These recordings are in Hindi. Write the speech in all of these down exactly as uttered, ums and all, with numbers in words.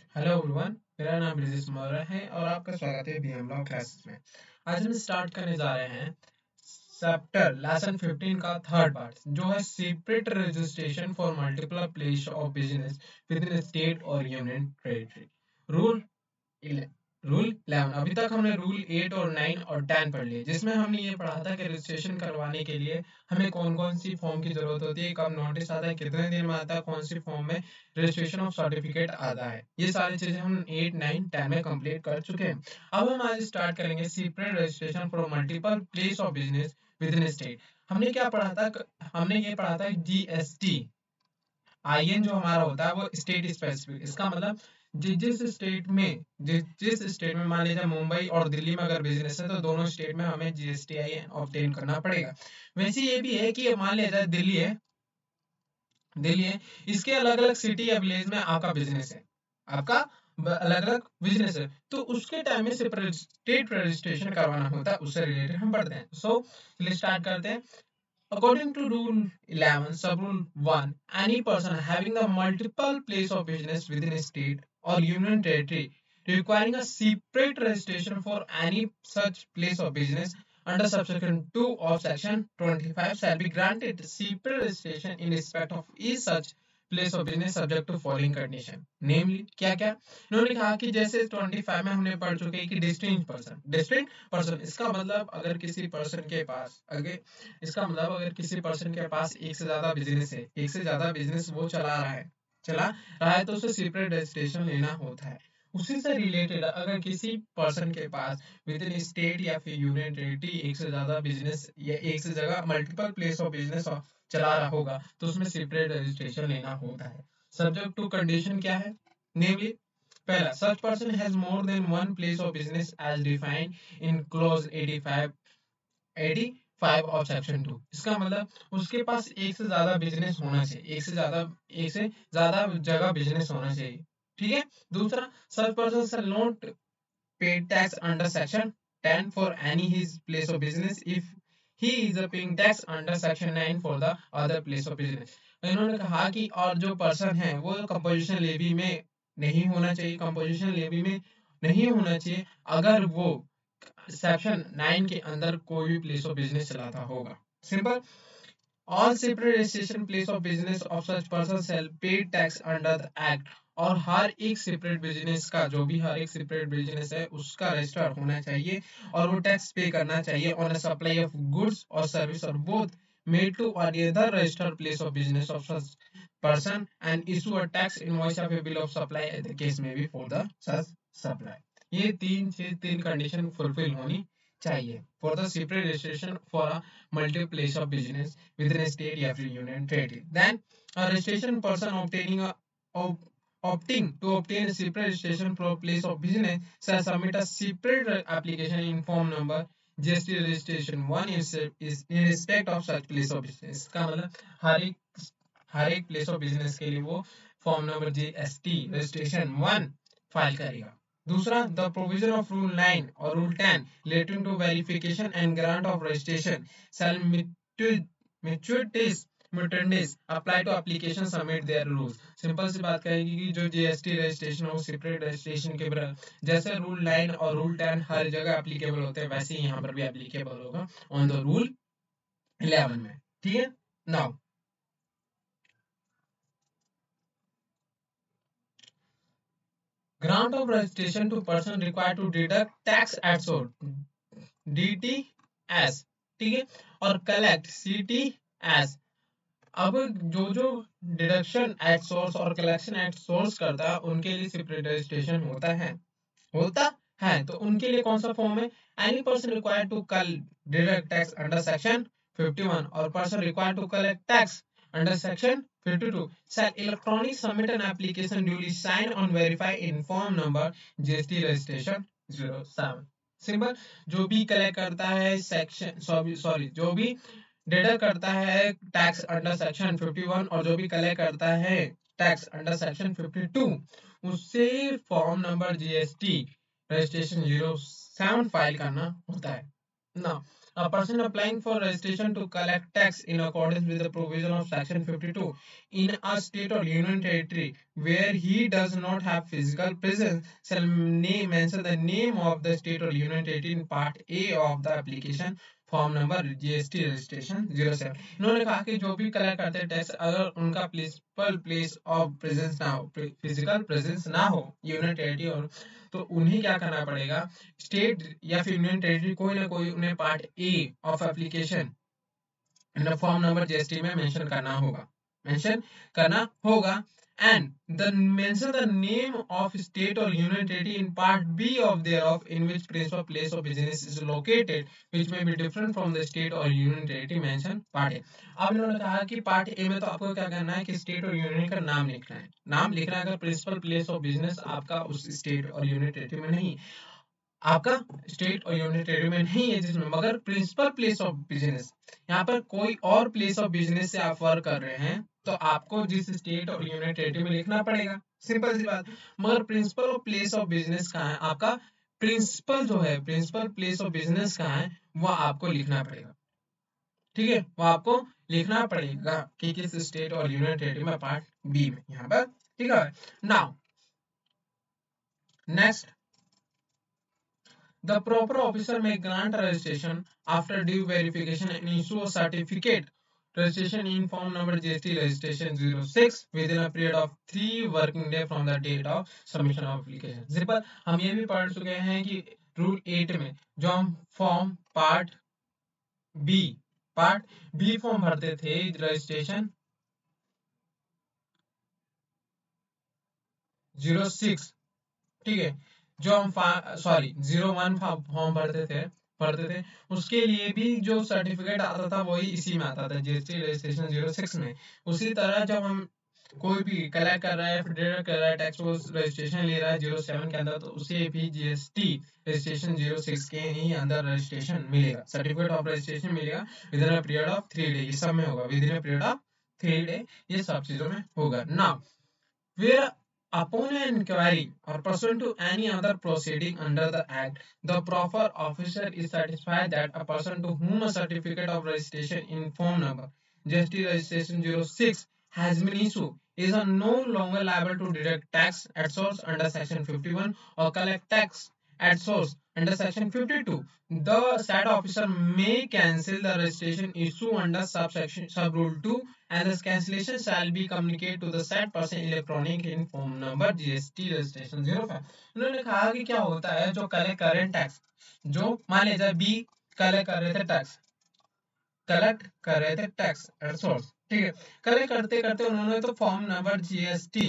हेलो एवरीवन, मेरा नाम रिजिश मौर्य है और आपका स्वागत है बीएम लॉ क्लासेस में। आज हम स्टार्ट करने जा रहे हैं चैप्टर लेसन फिफ्टीन का थर्ड पार्ट, जो है separate registration for multiple place of business within state और union territory. Rule rule eleven. अभी तक हमने रूल एट और नाइन और टेन पढ़ लिए, जिसमें हमने ये पढ़ा था कि रजिस्ट्रेशन करवाने के लिए हमें कौन कौन सी फॉर्म की जरूरत होती है, कब नोटिस आता है, कितने दिन में आता है, कौन सी फॉर्म में रजिस्ट्रेशन ऑफ सर्टिफिकेट आता है। ये सारी चीजें हम एट नाइन टेन में कंप्लीट कर चुके हैं। अब हम आज स्टार्ट करेंगे separate registration for multiple place of business within state. हमने क्या पढ़ा था? हमने ये पढ़ा था जीएसटी आईएन जो हमारा होता है वो स्टेट स्पेसिफिक। इसका मतलब जिस जिस स्टेट में जिस जिस स्टेट में, मान लीजिए मुंबई और दिल्ली में अगर बिजनेस है तो दोनों स्टेट में हमें जीएसटी आईएन ऑब्टेन करना पड़ेगा। वैसे ये भी है कि मान लिया दिल्ली है दिल्ली है इसके अलग अलग सिटी या विलेज में आपका बिजनेस है, आपका अलग अलग बिजनेस है, तो उसके टाइम में सेपरेट स्टेट रजिस्ट्रेशन करवाना होता है। उससे रिलेटेड हम पढ़ते हैं। सो चलिए स्टार्ट करते हैं। According to Rule eleven, Sub-Rule one, any person having the multiple place of business within a state or union territory requiring a separate registration for any such place of business under subsection two of section twenty-five shall be granted separate registration in respect of each such place of business subject to following condition, namely क्या क्या इन्होंने कहा कि जैसे पच्चीस में हमने पढ़ चुके हैं कि डिस्टिंक्ट पर्सन डिस्टिंक्ट पर्सन इसका मतलब अगर किसी पर्सन के पास अगर इसका मतलब अगर किसी पर्सन के पास एक से ज्यादा बिजनेस है, एक से ज्यादा बिजनेस वो चला रहा है चला रहा है तो उसे सेपरेट रजिस्ट्रेशन लेना होता है। उसी से रिलेटेड अगर किसी पर्सन के पास विद इन स्टेट या फिर यूनियन टेरिटरी एक से ज्यादा बिजनेस या एक से जगह मल्टीपल प्लेस ऑफ बिजनेस चला रहा होगा तो उसमें सेपरेट रजिस्ट्रेशन लेना होता है। सब्जेक्ट टू कंडीशन क्या है? नेमली पहला, such person has more than one place of business as defined in clause eighty-five eighty-five of section two. इसका मतलब उसके पास एक से ज्यादा बिजनेस होना चाहिए, एक से ज्यादा एक से ज्यादा जगह बिजनेस होना चाहिए। ठीक है। दूसरा, such person shall not pay tax under section ten for any his place of business if he is paying tax under section nine for the other place of business। इन्होंने कहा कि और जो पर्सन है वो कंपोजिशन लेवी में नहीं होना चाहिए, कंपोजिशन लेवी में नहीं होना चाहिए अगर वो सेक्शन नाइन के अंदर कोई भी प्लेस ऑफ बिजनेस चलाता होगा। Simple. All separate registration place of business of such person shall pay tax under the act. और हर एक सेपरेट बिजनेस का, जो भी हर एक सेपरेट बिजनेस है उसका रजिस्टर होना चाहिए और वो टैक्स पे करना चाहिए on a supply of goods और सर्विस और both made to any other registered place of business of such person and issue a tax invoice of a bill of supply as the case may be for the such supply। ये तीन चीज तीन कंडीशन फुलफिल होनी चाहिए for the separate registration for a multiple place of business within a state या फिर union territory। Then a registration person obtaining a op, opting to obtain a separate registration for a place of business shall submit a separate application in form number G S T registration one is, is in respect of such place of business। का मतलब हर एक हर एक प्लेस ऑफ बिजनेस के लिए वो form number GST registration one file करेगा। दूसरा, the provision of rule nine और rule ten relating to verification and grant of registration shall mutatis mutandis apply to application submit their rules. Simple सी बात कहेगी कि जो जीएसटी रजिस्ट्रेशन हो सेपरेट रजिस्ट्रेशन के बराबर जैसे रूल नाइन और रूल टेन हर जगह एप्लीकेबल होते हैं वैसे ही यहाँ पर भी एप्लीकेबल होगा ऑन द रूल इलेवन में। ठीक है। Now grant of registration to person required to deduct tax at source D T S। ठीक है। और कलेक्ट C T S। अब जो जो डिडक्शन एट सोर्स और कलेक्शन एट सोर्स करता है उनके लिए सेपरेट रजिस्ट्रेशन होता है होता है तो उनके लिए कौन सा फॉर्म है? एनी पर्सन रिक्वायर्ड टू कल deduct tax under section fifty one और person required to collect tax under section fifty-two shall electronic submit an application duly signed on verify in form number G S T registration zero seven। Simple. जो भी कलेक्ट करता है सेक्शन सॉरी सॉरी जो भी डिडक्ट करता है tax under section fifty one और जो भी कलेक्ट करता है tax under section fifty two उससे form number GST registration zero seven file करना होता है ना। A person applying for registration to collect tax in accordance with the provision of section fifty-two in a state or union territory where he does not have physical presence shall name mention the name of the state or union territory in part A of the application form number GST registration zero seven. इन्होंने कहा कि जो भी कलेक्ट करते हैं टैक्स अगर उनका प्रिंसिपल प्लेस ऑफ प्रेजेंस ना हो, फिजिकल प्रेजेंस ना हो यूनियन टेरिटरी और, तो उन्हें क्या करना पड़ेगा, स्टेट या फिर यूनियन टेरिटरी कोई ना कोई उन्हें part A of application form number GST में मेंशन करना होगा, मेंशन करना होगा and the mention the name of state or union territory in part B of thereof in which principal place of business is located which may be different from the state or union territory mentioned part A। अब इन्होंने कहा कि पार्ट ए में तो आपको क्या करना है कि स्टेट और यूनियन का नाम लिखना है, नाम लिखना है अगर प्रिंसिपल प्लेस ऑफ बिजनेस आपका उस स्टेट और यूनियन टेरिटरी में नहीं, आपका स्टेट और यूनियन टेरिटरी में नहीं है जिसमें, मगर प्रिंसिपल प्लेस ऑफ बिजनेस यहाँ पर कोई और प्लेस ऑफ बिजनेस से आप वर्क कर रहे हैं तो आपको जिस स्टेट और यूनियन टेरिटरी में लिखना पड़ेगा, सिंपल सी बात। मगर principal of place of business कहाँ है, आपका प्रिंसिपल जो है प्रिंसिपल प्लेस ऑफ बिजनेस कहाँ है वह आपको लिखना पड़ेगा, ठीक है, वो आपको लिखना पड़ेगा कि किस स्टेट और यूनियन टेरिटरी में पार्ट बी में यहाँ पर, ठीक है। Now next, the proper officer may grant registration after due verification and issue a certificate registration in form number G S T registration zero six within a period of three working day from the date of submission of application। Simple हम ये भी पढ़ चुके हैं कि रूल एट में जो हम form part B part B form भरते थे रजिस्ट्रेशन जीरो सिक्स, ठीक है, जो हम सॉरी जीरो वन फॉर्म भरते थे पढ़ते थे उसके लिए भी जो सर्टिफिकेट आता था वही इसी में आता था जीएसटी रजिस्ट्रेशन जीरो सिक्स में। उसी तरह जब हम कोई भी कलेक्ट कर रहा है फिर कर रहा है टैक्स रजिस्ट्रेशन ले रहा है जीरो सेवन के अंदर तो उसे भी जीएसटी रजिस्ट्रेशन जीरो सिक्स के ही अंदर रजिस्ट्रेशन मिलेगा, सर्टिफिकेट ऑफ रजिस्ट्रेशन मिलेगा within a period of three day, ये सब में होगा within a period of three day, ये सब चीजों में होगा। Now where upon an inquiry or pursuant to any other proceeding under the Act, the proper officer is satisfied that a person to whom a certificate of registration in form number G S T registration zero six has been issued is no longer liable to deduct tax at source under section fifty-one or collect tax at source under section fifty-two. The said officer may cancel the registration issue under subsection sub rule two and the cancellation shall be communicated to the said person electronic in form number G S T registration zero five। उन्होंने कहा कि क्या होता है जो कलेक्ट कर रहे हैं टैक्स, जो मान लीजिए बी कलेक्ट कर रहे थे टैक्स कलेक्ट कर रहे थे टैक्स एट सोर्स, ठीक है, कलेक्ट करते करते उन्होंने तो फॉर्म नंबर जीएसटी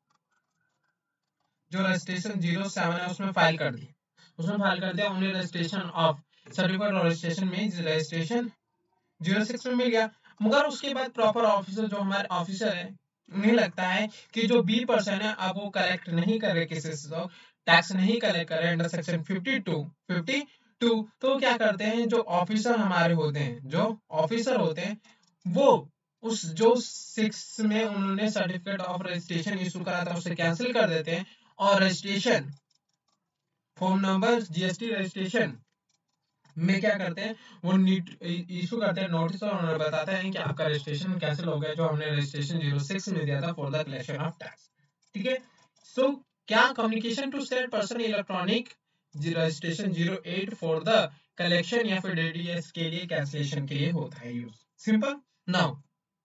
जो रजिस्ट्रेशन जीरो सेवन है उसमें फाइल कर दी, उसमें फाइल कर दिया, उन्हें रजिस्ट्रेशन ऑफ सर्टिफिकेट और रजिस्ट्रेशन में रजिस्ट्रेशन जीरो सिक्स में मिल गया। मगर उसके बाद प्रॉपर ऑफिसर जो हमारे ऑफिसर है उन्हें लगता है कि जो बी पर्सन है अब वो कलेक्ट नहीं कर रहे किसी से टैक्स नहीं कलेक्ट कर रहे under section fifty two fifty two, तो क्या करते हैं जो ऑफिसर हमारे होते हैं जो ऑफिसर होते हैं वो उस जो सिक्स में उन्होंने सर्टिफिकेट ऑफ रजिस्ट्रेशन इशू करा था उसे कैंसिल कर देते हैं और registration form number GST registration में क्या करते हैं वो इशू करते हैं नोटिस और उन्हें बताते हैं कि आपका रजिस्ट्रेशन कैंसिल हो गया जो हमने रजिस्ट्रेशन जीरो सिक्स में दिया था for the collection of tax, ठीक है। सो क्या communication to said person electronic registration zero eight for the collection या फिर डीडीएस के लिए कैंसिलेशन के लिए होता है use, simple. Now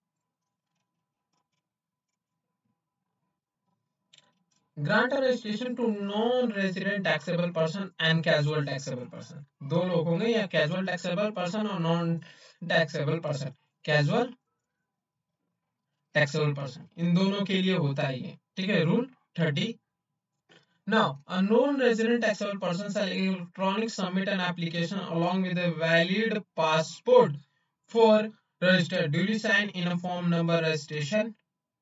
grant a registration to non-resident taxable person and casual taxable person, दो लोग होंगे या casual taxable person और non taxable person, casual taxable person इन दोनों के लिए होता है ये, ठीक है, rule thirty. Now a non-resident taxable person shall electronic submit an application along with a valid passport for register duly signed in a form number registration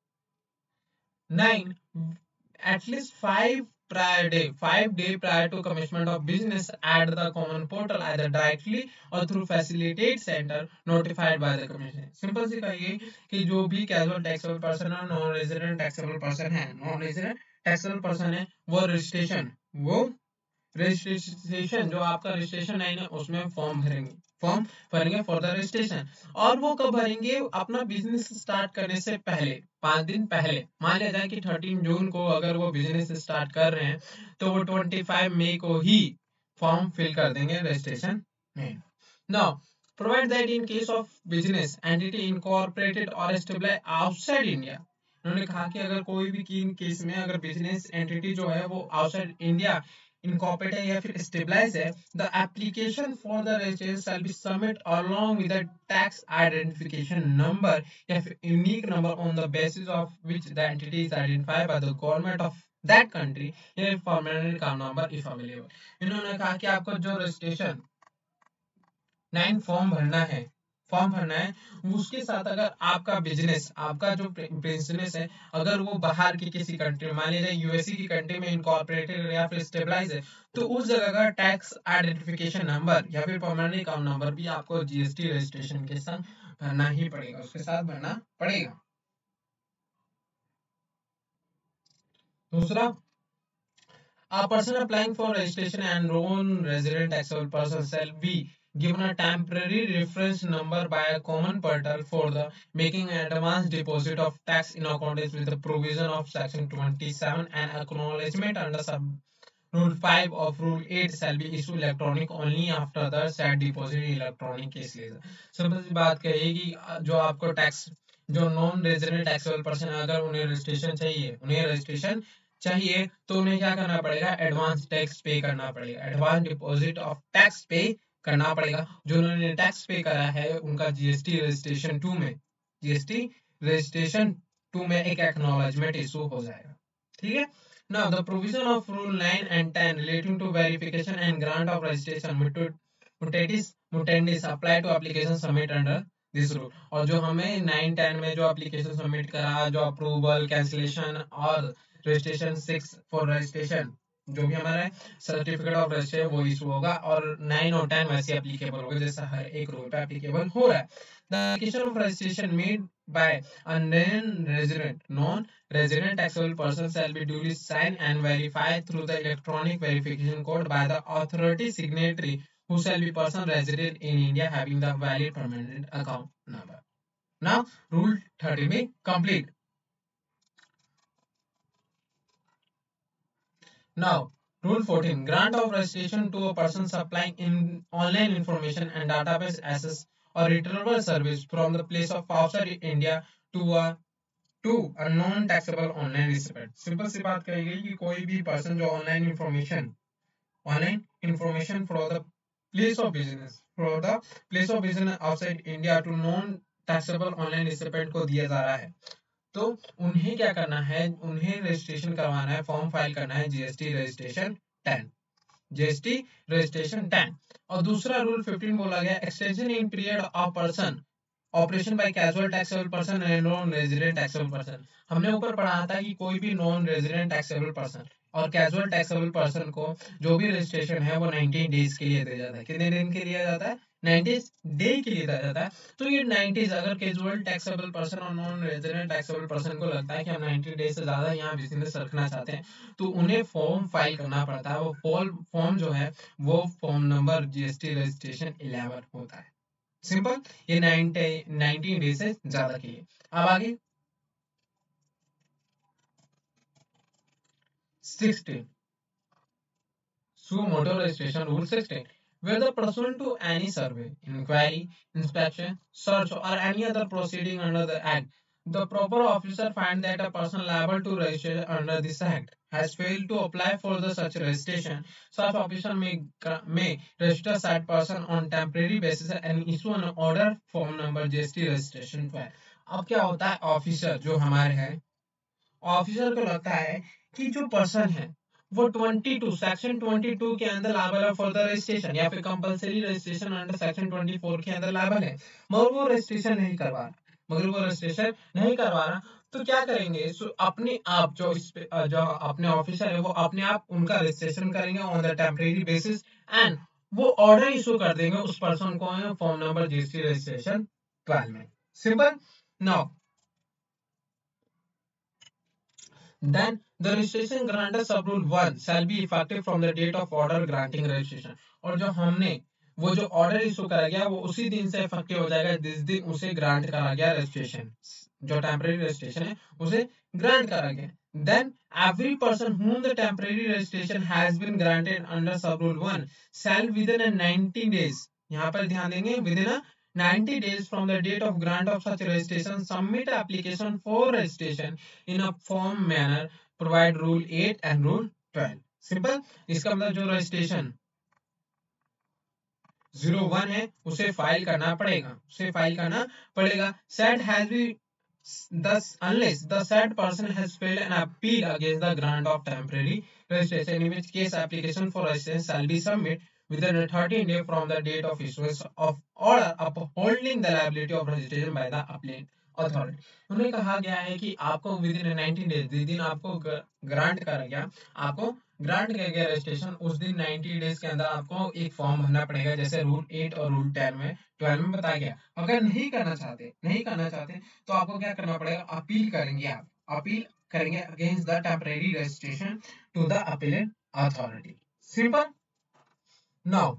nine at least five prior day five day prior to commencement of business at the common portal either directly or through facilitate center notified by the commission। Simple सी कहिए कि जो भी कैजुअल टैक्सेबल पर्सन है नॉन रेजिडेंट टैक्सेबल पर्सन है नॉन रेजिडेंट टैक्सेबल पर्सन है वो रजिस्ट्रेशन वो रजिस्ट्रेशन जो आपका रजिस्ट्रेशन लाइन है उसमें फॉर्म भरेंगे फॉर्म भरेंगे फॉर द रजिस्ट्रेशन। और वो कब भरेंगे? अपना बिजनेस स्टार्ट करने से पहले, पांच दिन पहले। मान लिया जाए कि थर्टीन जून को अगर वो बिजनेस स्टार्ट कर रहे हैं तो वो ट्वेंटी फाइव मई को ही फॉर्म फिल कर देंगे रजिस्ट्रेशन में। Now provide that in case of business entity incorporated और एस्टेब्लिश्ड आउटसाइड इंडिया। उन्होंने कहा कि अगर कोई भी केस में अगर बिजनेस एंटिटी जो है वो आउटसाइड इंडिया incorporate है या फिर stabilize है, the application for the registration shall be submitted along with the tax identification number या फिर unique number on the basis of which the entity is identified by the government of that country या permanent account number if available। इन्होंने कहा कि आपको जो रजिस्ट्रेशन नाइन फॉर्म भरना है फॉर्म भरना है उसके साथ अगर आपका बिजनेस आपका जो बिजनेस है अगर वो बाहर की किसी कंट्री, मान लीजिए यूएसए की कंट्री में इनकॉर्पोरेटेड या फिर स्टेबलाइज है, तो उस जगह का टैक्स आइडेंटिफिकेशन नंबर या फिर परमानेंट अकाउंट नंबर भी आपको जीएसटी रजिस्ट्रेशन के साथ भरना ही पड़ेगा, उसके साथ भरना पड़ेगा। दूसरा, a person applying for registration and non-resident taxable person shall be given a temporary reference number by a common portal for the making an advance deposit of tax in accordance with the provision of section twenty-seven, and acknowledgement under sub rule five of rule eight shall be issued electronic only after the said deposit electronic case laser। Simple सी बात कहेगी जो आपको टैक्स जो नॉन रेजिडेंट टैक्सेबल पर्सन अगर उन्हें रजिस्ट्रेशन चाहिए उन्हें रजिस्ट्रेशन चाहिए तो उन्हें क्या करना पड़ेगा? एडवांस टैक्स पे करना पड़ेगा, advance deposit of tax pay करना पड़ेगा। जो उन्होंने टैक्स पे करा है उनका जीएसटी रजिस्ट्रेशन टू में जीएसटी रजिस्ट्रेशन टू में एक एक्नॉलेजमेंट इशू हो जाएगा। ठीक है। Now the provision of rule nine and ten relating to verification and grant of registration mutatis mutandis apply to application submit under this rule। और जो हमें नाइन टेन में जो एप्लीकेशन सबमिट करा, जो अप्रूवल, कैंसिलेशन और रजिस्ट्रेशन सिक्स फॉर रजिस्ट्रेशन जो भी हमारा सर्टिफिकेट ऑफ रजिस्ट्रेशन वो इशू होगा, और नाइन और टेन वैसे एप्लीकेबल होगा जैसा हर एक रूल पे एप्लीकेबल हो रहा है। The application of registration made by a non-resident non-resident taxable person shall be duly signed and verified through the electronic verification code by the authority signatory who shall be person resident in India having the valid permanent account number। Now rule thirteen में complete। Now, Rule fourteen, grant of registration to a person supplying in online information and database access or retrieval service from the place of outside India to a to a non taxable online recipient. Simple सी बात कही गई कि कोई भी पर्सन जो online information online information for the place of business for the place of business outside India to non taxable online recipient को दिया जा रहा है, तो उन्हें क्या करना है? उन्हें रजिस्ट्रेशन करवाना है, फॉर्म फाइल करना है GST registration ten GST registration ten. और दूसरा रूल फिफ्टीन बोला गया, extension in period of person operation by casual taxable person and non resident taxable person. हमने ऊपर पढ़ा था कि कोई भी नॉन रेजिडेंट टैक्सेबल पर्सन और कैजुअल टैक्सेबल पर्सन को जो भी रजिस्ट्रेशन है वो नाइनटी डेज के लिए दिया जाता है। कितने दिन के लिए जाता है? नाइनटी डे के लिए दिया जाता है। तो ये नाइनटी, अगर कैजुअल टैक्सेबल पर्सन और नॉन रेजिडेंट टैक्सेबल पर्सन को लगता है कि हम नाइनटी डेज से ज्यादा यहाँ बिजनेस रखना चाहते हैं तो उन्हें फॉर्म फाइल करना पड़ता है। वो फॉर्म जो है वो form number GST registration eleven होता है। सिंपल, ये नाइनटी डेज से ज्यादा के लिए। अब आगे sixteen, suo motu registration rule sixteen, whether pursuant to any survey, inquiry, inspection, search or any other proceeding under the act, the proper officer find that a person liable to register under this act has failed to apply for the such registration, such officer may may register said person on temporary basis and issue an order form number GST registration twelve। अब क्या होता है, ऑफिसर जो हमारे हैं, ऑफिसर को लगता है कि जो पर्सन है वो बाईस सेक्शन बाईस के अंदर लायबल है फॉर द रजिस्ट्रेशन या फिर कंपलसरी रजिस्ट्रेशन अंडर सेक्शन चौबीस के अंदर लायबल है, मगर वो रजिस्ट्रेशन नहीं करवा रहा मगर वो रजिस्ट्रेशन नहीं करवा रहा तो क्या करेंगे? सो अपने आप जो इस पे जो अपने ऑफिसर है वो अपने आप उनका रजिस्ट्रेशन करेंगे on the temporary basis and वो ऑर्डर इशू कर देंगे उस पर्सन को form number GST registration twelve में। Simple. Now Then the registration granted sub rule one shall be effective from the date of order granting registration. और जो हमने वो जो ऑर्डर इशू करा गया वो उसी दिन से इफेक्टिव हो जाएगा जिस दिन उसे ग्रांट करा गया रजिस्ट्रेशन, जो टेम्परेरी रजिस्ट्रेशन है उसे ग्रांट करा गया. Then every person whom the temporary registration has been granted under sub rule one shall within a ninety days, यहाँ पर ध्यान देंगे, within a ninety days from the date of grant of such registration submit application for registration in a form manner provide rule eight and rule twelve. Simple. इसका मतलब जो रजिस्ट्रेशन जीरो वन है उसे फाइल करना पड़ेगा, उसे फाइल करना पड़ेगा. said has been thus unless the said person has filed an appeal against the grant of temporary registration, in which case application for registration shall be submitted within a thirteen day from the date of issuance of order upholding the liability of registration by the appellant authority. उन्हें कहा गया है कि आपको विद इन नाइनटी डेज, जिस दिन आपको ग्रांट करा गया, आपको ग्रांट किया गया रजिस्ट्रेशन, उस दिन नाइनटी डेज के अंदर आपको एक फॉर्म भरना पड़ेगा जैसे रूल एट और रूल टेन में ट्वेल्व में बताया गया. अगर नहीं करना चाहते नहीं करना चाहते तो आपको क्या करना पड़ेगा, अपील करेंगे, आप अपील करेंगे against the temporary registration to the appellate authority. Simple. Now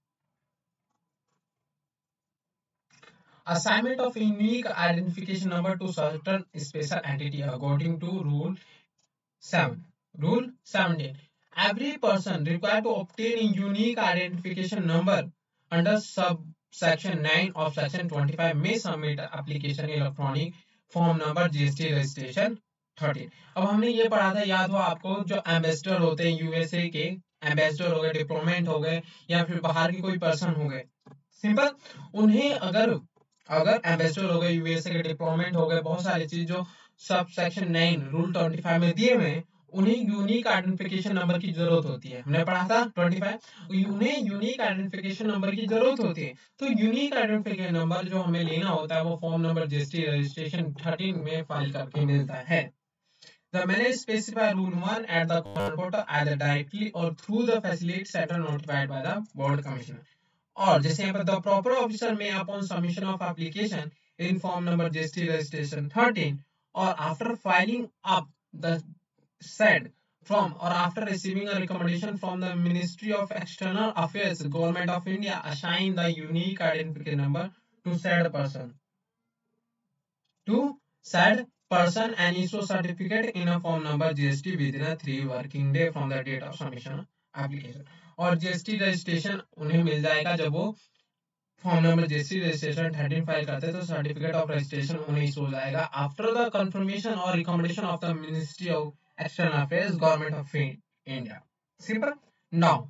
assignment of unique identification number to certain special entity according to rule seven. Rule seventeen. Every person required to obtain a unique identification number under subsection nine of section twenty-five may submit application electronic form number G S T registration thirteen. अब हमने ये पढ़ा था, याद हो आपको, जो एम्बेसडर होते हैं यूएसए के, एम्बेसडर हो गए, डिप्लोमेट हो गए, या फिर बाहर के कोई पर्सन हो गए. सिंपल. उन्हें अगर अगर एम्बेसडर हो गए, यूएसए के डिप्लोमेट हो गए, बहुत सारी चीज जो sub section nine rule twenty five में दिए हुए हैं, उन्हें यूनिक आइडेंटिफिकेशन नंबर की जरूरत होती है. हमने पढ़ा था ट्वेंटी फाइव, उन्हें यूनिक आइडेंटिफिकेशन नंबर की जरूरत होती है. तो यूनिक आइडेंटिफिकेशन नंबर जो हमें लेना होता है वो form number GST registration thirteen में फाइल करके मिलता है. The managed specify rule one at the command portal either directly or through the facility center notified by the board commissioner. और जैसे यहाँ पर द प्रॉपर ऑफिसर में upon submission of application in form number GST registration thirteen और after filing up the said from or after receiving a recommendation from the Ministry of External Affairs, Government of India, assign the unique identification number to said person. To said person and issue certificate in a form number G S T within a three working day from the date of submission application. और जीएसटी रजिस्ट्रेशन उन्हें मिल जाएगा जब वो form number GST registration thirteen file करते हैं, तो सर्टिफिकेट ऑफ रजिस्ट्रेशन उन्हें इशू हो जाएगा आफ्टर द कंफर्मेशन और recommendation of the ministry of external affairs, government of India. Simple. Now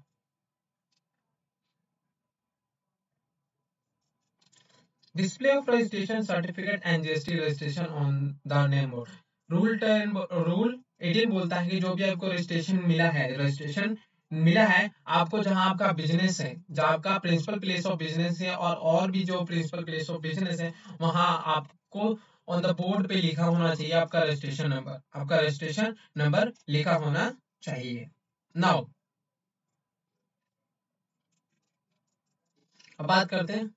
display of registration certificate and G S T registration on the name board. Rule ten rule eighteen बोलता है कि जो भी आपको रजिस्ट्रेशन मिला है, रजिस्ट्रेशन मिला है आपको जहां आपका बिजनेस है, जहां आपका प्रिंसिपल प्लेस ऑफ बिजनेस है और और भी जो प्रिंसिपल प्लेस ऑफ बिजनेस है, वहां आपको ऑन द बोर्ड पे लिखा होना चाहिए आपका रजिस्ट्रेशन नंबर, आपका रजिस्ट्रेशन नंबर लिखा होना चाहिए. नाउ अब बात करते हैं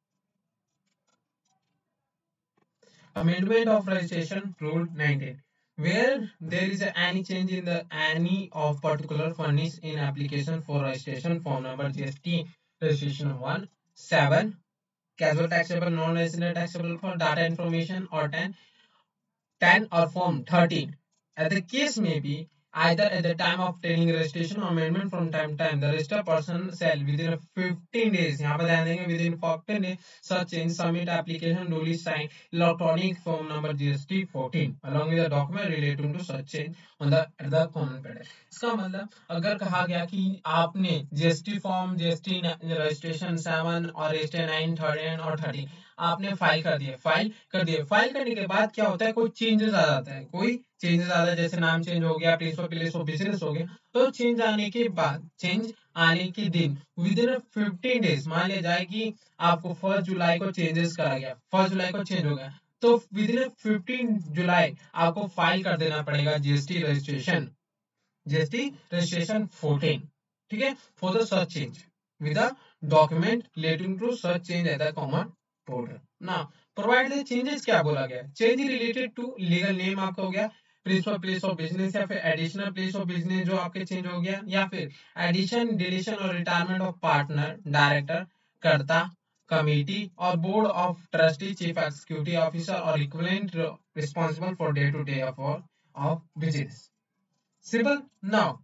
amendment of registration rule nineteen. Where there is any change in the any of particular furnished in application for registration form number G S T registration one seven casual taxable non-resident taxable for data information or ten ten or form thirteen. As the case may be, either at the time of obtaining registration or amendment from time to time, the registered person shall within fifteen days, यहाँ पर ध्यान देंगे, within fifteen days such change submit application duly signed electronic form number G S T fourteen along with the document relating to such change on the at the common pad. इसका मतलब अगर कहा गया कि आपने GST form GST registration seven और रजिस्ट्रेशन नाइन थर्टीन और थर्टीन आपने फाइल कर दिए फाइल कर दिए फाइल करने के बाद क्या होता है, कोई चेंजेस आ जाता है, कोई चेंजेस आता है, जैसे नाम चेंज हो गया, place of place of business हो गया, तो चेंज आने के बाद चेंज आने के दिन विद इन फिफ्टीन डेज, मान लिया जाए कि आपको फर्स्ट जुलाई को चेंजेस करा गया, फर्स्ट जुलाई को चेंज हो गया, तो विद इन फिफ्टीन जुलाई आपको फाइल कर देना पड़ेगा GST registration GST registration fourteen. ठीक है, for the such change with the document relating to such change at the common portal. ना प्रोवाइड द चेंजेस क्या बोला गया, change related to legal name आपका हो गया, प्रिंसिपल प्लेस ऑफ बिजनेस या फिर एडिशनल प्लेस ऑफ बिजनेस जो आपके चेंज हो गया, या फिर एडिशन, डिलीशन और retirement of partner, director, karta, committee और board of trustee, chief executive officer और equivalent responsible for day to day affair of business. Simple. Now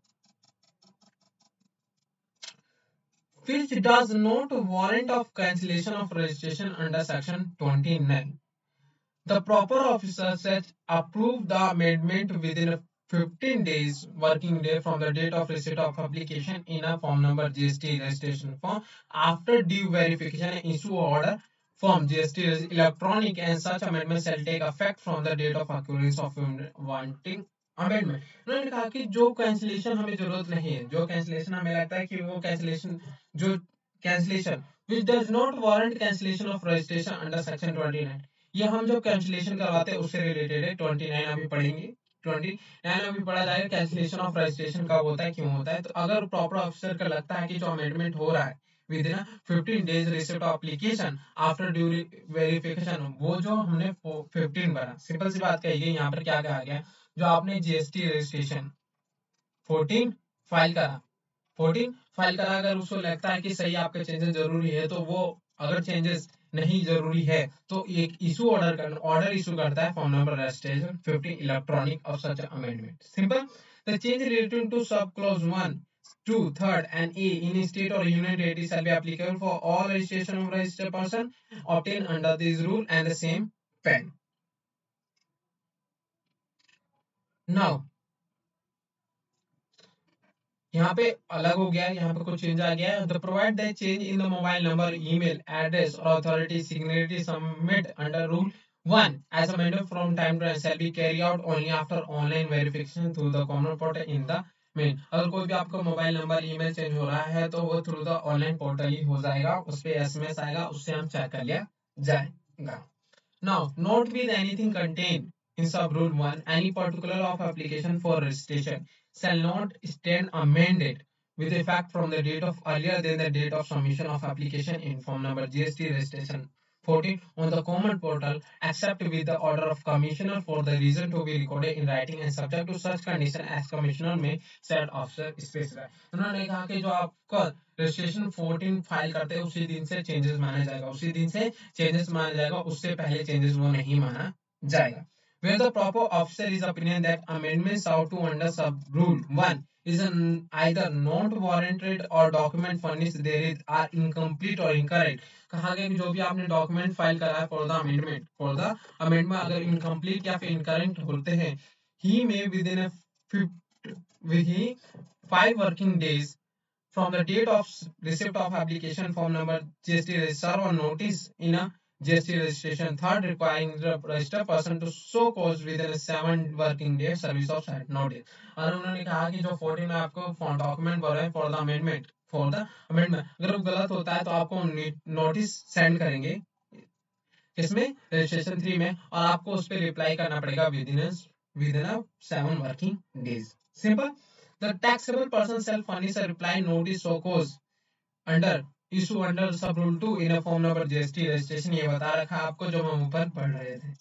which does not warrant of cancellation of registration under section twenty-nine. The proper officer shall approve the amendment within fifteen days working day from the date of receipt of application in a form number G S T registration form after due verification and issue order form G S T electronic, and such amendment shall take effect from the date of occurrence of wanting amendment. उन्होंने कहा कि जो कैंसिलेशन हमें जरूरत नहीं है, जो कैंसिलेशन हमें लगता है कि वो कैंसिलेशन जो cancellation which does not warrant cancellation of registration under section twenty-nine, ये हम जो कैंसिलेशन करवाते हैं उससे रिलेटेड है। उनतीस अभी पढ़ेंगे, उनतीस अभी पढ़ा जाएगा कैंसिलेशन ऑफ रजिस्ट्रेशन कब होता है, क्यों होता है। तो अगर प्रॉपर ऑफिसर का लगता है कि जो अमेंडमेंट हो रहा है within fifteen days receipt of application after due verification, वो जो हमने फिफ्टीन भरा, सिंपल सी बात कही गई यहाँ पर, क्या कहा गया, जो आपने जीएसटी रजिस्ट्रेशन फोर्टीन फाइल करा, फोर्टीन फाइल करा, अगर उसको लगता है कि सही आपके चेंजेस जरूरी है, तो वो अगर चेंजेस नहीं जरूरी है तो एक इशू ऑर्डर कर ऑर्डर इशू करता है form number registration fifteen electronic of such amendment. Simple. The change relating to sub clause one, two, third and A in state or union territory shall be applicable for all registration of registered person obtained under this rule and the same pen. Now यहाँ पे अलग हो गया है, यहाँ पे कुछ चेंज आ गया है। The provide the change in the mobile number, email address और authority signatory submit under rule one as amended from time to time shall be carried out only after online verification through the common portal in the main। अगर कोई भी आपका मोबाइल नंबर ईमेल चेंज हो रहा है तो वो थ्रू द ऑनलाइन पोर्टल ही हो जाएगा, उस पे एसएमएस आएगा, उससे हम चेक कर लिया जाएगा। Now note with anything contained in sub rule one, any particular of application for registration shall not stand amended with effect from the date of earlier than the date of submission of application in form number G S T registration fourteen on the common portal, except with the order of commissioner for the reason to be recorded in writing and subject to such condition as commissioner may said officer specify। उन्होंने कहा कि जो आपका रजिस्ट्रेशन फोर्टीन फाइल करते हैं उसी दिन से चेंजेस माना जाएगा, उसी दिन से चेंजेस माना जाएगा, उससे पहले चेंजेस वो नहीं माना जाएगा। Where the proper officer is opinion that amendments out to under sub rule one is an either not warranted or document furnished therein are incomplete or incorrect। कहा गया कि जो भी आपने डॉक्यूमेंट फाइल करा है for the amendment for the amendment अगर इनकम्प्लीट या फिर इनकरेक्ट होते हैं, he may within with five working days from the date of receipt of application form number G S T register or notice in a G S T registration third requiring the registered person to show cause within a seven working day service of site notice। और उन्होंने कहा कि जो फोर्टीन में आपको डॉक्यूमेंट भरा है for the amendment for the amendment, अगर वो गलत होता है तो आपको नोटिस सेंड करेंगे किसमें, रजिस्ट्रेशन थ्री में, और आपको उस पर रिप्लाई करना पड़ेगा within within seven working days. Simple. The taxable person shall furnish a reply notice so cause under issue under sub rule two in a form number G S T registration। ये बता रखा आपको जो हम ऊपर पढ़ रहे थे।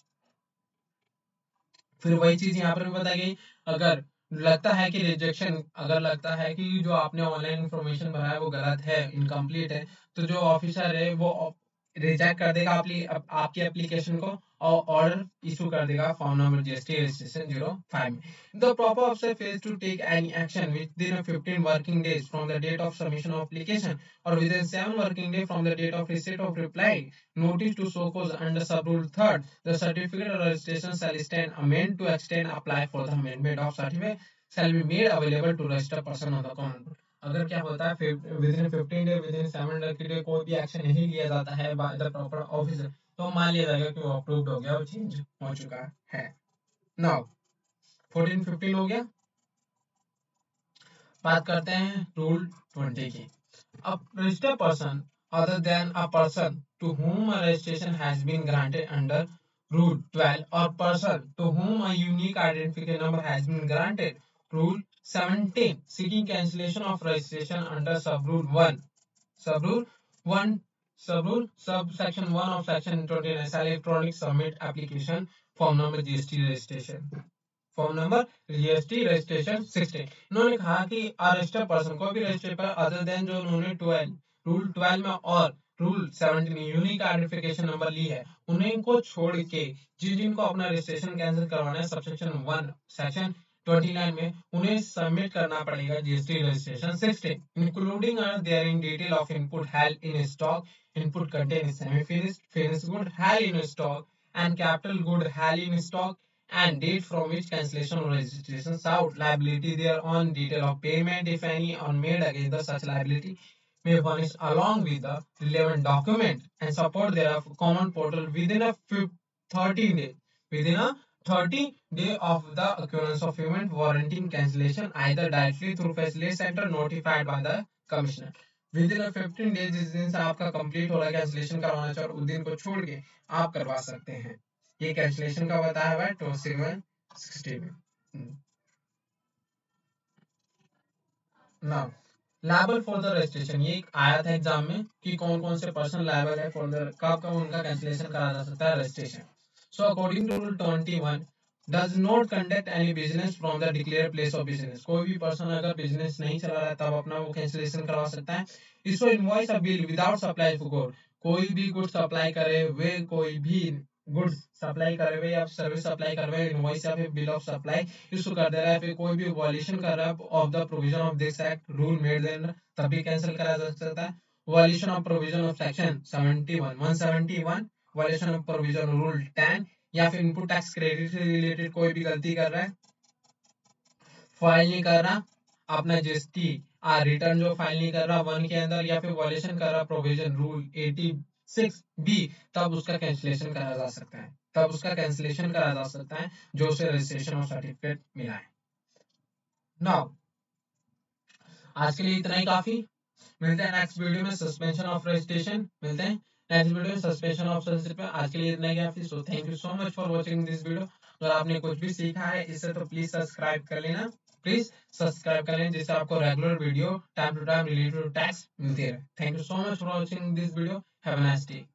फिर वही चीज यहाँ पर भी बताई गई, अगर लगता है कि रिजेक्शन, अगर लगता है कि जो आपने ऑनलाइन इंफॉर्मेशन भरा है वो गलत है, इनकम्प्लीट है, तो जो ऑफिसर है वो रिजेक्ट कर देगा आपकी आपकी एप्लीकेशन को और ऑर्डर इशू कर देगा form number GST registration zero five में। The proper officer fails to take any action within fifteen working days from the date of submission of application और within seven working day from the date of receipt of reply notice to so cause under sub rule third, the certificate of registration shall stand amend to extend apply for the amendment of certificate shall be made available to registered person on the common। अगर क्या होता है within fifteen day within seven day कोई भी एक्शन नहीं लिया जाता है बाय द प्रॉपर ऑफिसर, तो मान लिया जाएगा कि वो अप्रूव्ड हो गया, वो चेंज हो चुका है। नाउ फोर्टीन फिफ्टीन हो गया। बात करते हैं रूल ट्वेंटी की। अब registered person other than a person to whom a registration has been granted under rule twelve or person to whom a unique identification number has been granted rule seventeen seeking cancellation of registration under sub rule one sub rule one sub rule subsection one of section twenty-nine shall electronic submit application form number G S T registration form number GST registration sixteen. इन्होंने कहा कि अरजिस्टर्ड पर्सन को भी रजिस्टर पर अदर देन जो उन्होंने ट्वेल्व रूल ट्वेल्व में और rule seventeen unique identification number ली है, उन्हें को छोड़ के जिन जिनको अपना रजिस्ट्रेशन कैंसिल करवाना है subsection one section twenty nine में, उन्हें सबमिट करना पड़ेगा GST registration sixteen, including their in detail of input held in stock, input contain semi finished, finished good held in stock and capital good held in stock and date from which cancellation or registration out, liability thereon, detail of payment if any on made against the such liability may furnish along with the relevant document and support thereof common portal within a thirty days, within a thirty day of the occurrence of payment warranting cancellation either directly through facility center notified by the commissioner. Within fifteen days जिस दिन से आपका कंप्लीट हो रहा है कैंसिलेशन करवाना चाहिए, उस दिन को छोड़ के आप करवा सकते हैं। ये कैंसिलेशन का बताया हुआ है ट्वेंटी वन सिक्सटी में। Now liable for the registration, ये एक आया था एग्जाम में कि कौन कौन से पर्सन लायबल है फॉर द कब कब उनका कैंसिलेशन करा जा सकता है registration. So according to rule twenty one does not conduct any business from the declared place of business, कोई भी पर्सन अगर बिजनेस नहीं चला रहा है तब अपना वो कैंसिलेशन करवा सकता है। इसको invoice a bill without supply for good, कोई भी गुड सप्लाई करे हुए, कोई भी गुड सप्लाई करे हुए या सर्विस सप्लाई कर रहे इनवॉइस या फिर बिल ऑफ सप्लाई इशू कर दे रहा है, फिर कोई भी वॉल्यूशन कर रहा है of the provision of this act rule made then, तभी कैंसिल करा जा सकता है। Violation of provision of section seventy one one seventy one, violation of provision rule ten, या फिर इनपुट टैक्स क्रेडिट से रिलेटेड कोई भी गलती कर रहा है, फाइल नहीं कर रहा अपना जीएसटी रिटर्न जो फाइल नहीं कर रहा वन के अंदर, या फिर वॉल्यूशन कर रहा provision rule eighty six B, तब उसका कैंसिलेशन करा जा सकता है, तब उसका कैंसिलेशन करा जा सकता है जो उसे रजिस्ट्रेशन और सर्टिफिकेट मिला है। नाउ आज के लिए इतना ही काफी, मिलते हैं नेक्स्ट वीडियो में सस्पेंशन ऑफ रजिस्ट्रेशन, मिलते हैं नेक्स्ट वीडियो में सस्पेंशन ऑफ रजिस्ट्रेशन। आज के लिए इतना ही काफी। So thank you so much for watching this video. अगर आपने कुछ भी सीखा है इससे तो प्लीज सब्सक्राइब कर लेना, प्लीज सब्सक्राइब कर लेना जिससे आपको regular video time to time related tax मिलती रहे। Thank you so much for watching this video. Have a nice day.